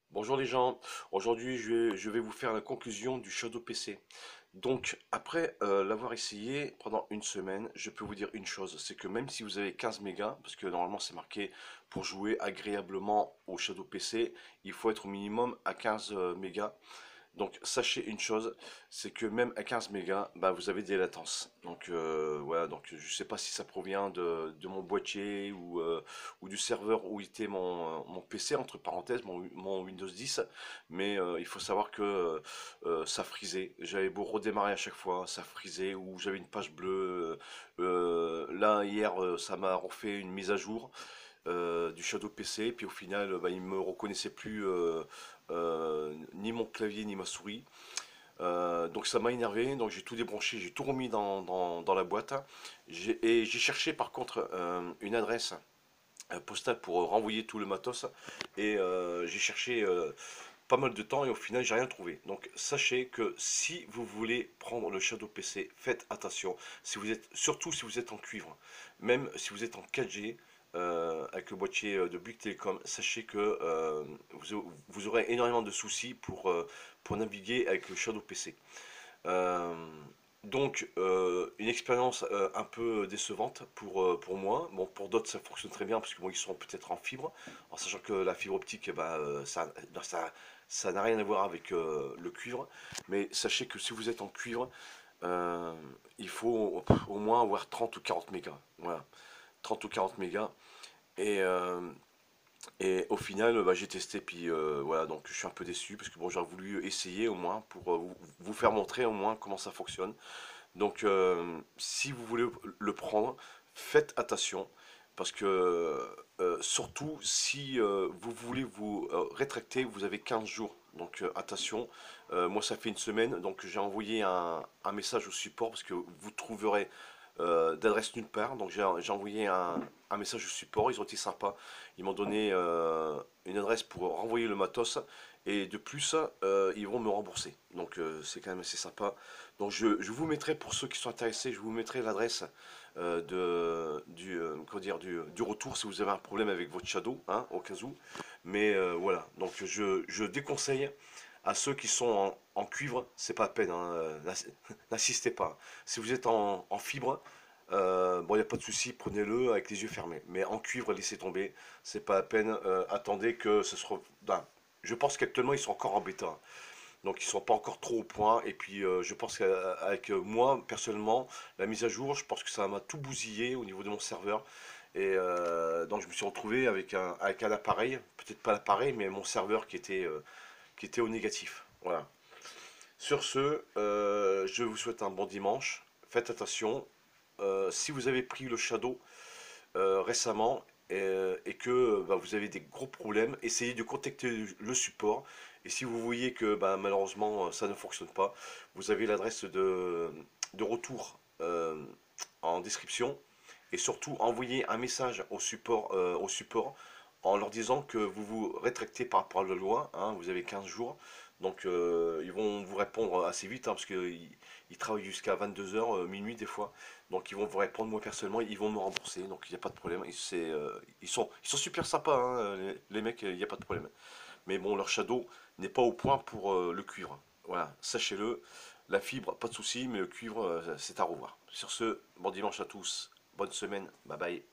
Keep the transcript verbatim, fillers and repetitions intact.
Bonjour les gens, aujourd'hui je vais, je vais vous faire la conclusion du Shadow P C. Donc après euh, l'avoir essayé pendant une semaine, je peux vous dire une chose, c'est que même si vous avez quinze mégas, parce que normalement c'est marqué pour jouer agréablement au Shadow P C, il faut être au minimum à quinze euh, mégas. Donc sachez une chose, c'est que même à quinze mégas, bah, vous avez des latences. Donc euh, voilà, donc je sais pas si ça provient de, de mon boîtier ou, euh, ou du serveur où était mon, mon P C, entre parenthèses, mon, mon Windows dix, mais euh, il faut savoir que euh, ça frisait. J'avais beau redémarrer à chaque fois, ça frisait, ou j'avais une page bleue. Euh, là, hier, euh, ça m'a refait une mise à jour euh, du Shadow P C, puis au final, bah, il me reconnaissait plus euh, euh, ni mon clavier ni ma souris. Euh, donc ça m'a énervé, donc j'ai tout débranché, j'ai tout remis dans, dans- dans la boîte. J'ai- Et j'ai cherché par contre euh, une adresse euh, postale pour renvoyer tout le matos. Et euh, j'ai cherché euh, pas mal de temps et au final j'ai rien trouvé. Donc sachez que si vous voulez prendre le Shadow P C, faites attention. Si vous êtes, surtout si vous êtes en cuivre, même si vous êtes en quatre G, euh, avec le boîtier euh, de Bouygues Telecom, sachez que euh, vous, vous aurez énormément de soucis pour, euh, pour naviguer avec le Shadow P C. Euh, donc, euh, une expérience euh, un peu décevante pour, euh, pour moi. Bon, pour d'autres, ça fonctionne très bien parce que bon, ils sont peut-être en fibre, en sachant que la fibre optique, eh ben, euh, ça, non, ça, ça n'a rien à voir avec euh, le cuivre. Mais sachez que si vous êtes en cuivre, euh, il faut pff, au moins avoir trente ou quarante mégas. Voilà, trente ou quarante mégas. Et, euh, et au final, bah, j'ai testé, puis euh, voilà, donc je suis un peu déçu parce que bon, j'aurais voulu essayer au moins pour euh, vous, vous faire montrer au moins comment ça fonctionne. Donc, euh, si vous voulez le prendre, faites attention parce que euh, surtout si euh, vous voulez vous euh, rétracter, vous avez quinze jours. Donc, euh, attention. Euh, moi, ça fait une semaine, donc j'ai envoyé un, un message au support parce que vous trouverez euh, d'adresse nulle part. Donc, j'ai j'ai envoyé un, un message au support. Ils ont été sympas. Ils m'ont donné euh, une adresse pour renvoyer le matos. Et de plus, euh, ils vont me rembourser. Donc, euh, c'est quand même assez sympa. Donc je, je vous mettrai, pour ceux qui sont intéressés, je vous mettrai l'adresse euh, de, du, euh, comment dire, du, du retour si vous avez un problème avec votre Shadow, hein, au cas où. Mais euh, voilà, donc je, je déconseille à ceux qui sont en, en cuivre, c'est pas la peine, hein, euh, n'ass- n'insistez pas. Si vous êtes en, en fibre, euh, bon, il n'y a pas de souci, prenez-le avec les yeux fermés. Mais en cuivre, laissez tomber, c'est pas la peine, euh, attendez que ce soit... ben, je pense qu'actuellement, ils sont encore en bêta. Donc ils sont pas encore trop au point. Et puis euh, je pense qu'avec euh, moi, personnellement, la mise à jour, je pense que ça m'a tout bousillé au niveau de mon serveur. Et euh, donc je me suis retrouvé avec un, avec un appareil, peut-être pas l'appareil, mais mon serveur qui était, euh, qui était au négatif. Voilà. Sur ce, euh, je vous souhaite un bon dimanche. Faites attention. Euh, si vous avez pris le Shadow euh, récemment euh, et que bah, vous avez des gros problèmes, essayez de contacter le support. Et si vous voyez que bah, malheureusement ça ne fonctionne pas, vous avez l'adresse de, de retour euh, en description. Et surtout, envoyez un message au support, euh, au support en leur disant que vous vous rétractez par rapport à la loi, hein, vous avez quinze jours. Donc euh, ils vont vous répondre assez vite hein, parce qu'ils ils travaillent jusqu'à vingt-deux heures, euh, minuit des fois. Donc ils vont vous répondre, moi personnellement, ils vont me rembourser, donc il n'y a pas de problème. Et c'est, euh, ils, sont, ils sont super sympas, hein, les, les mecs, il n'y a pas de problème. Mais bon, leur shadow n'est pas au point pour euh, le cuivre. Voilà, sachez-le. La fibre, pas de souci, mais le cuivre, euh, c'est à revoir. Sur ce, bon dimanche à tous, bonne semaine, bye bye.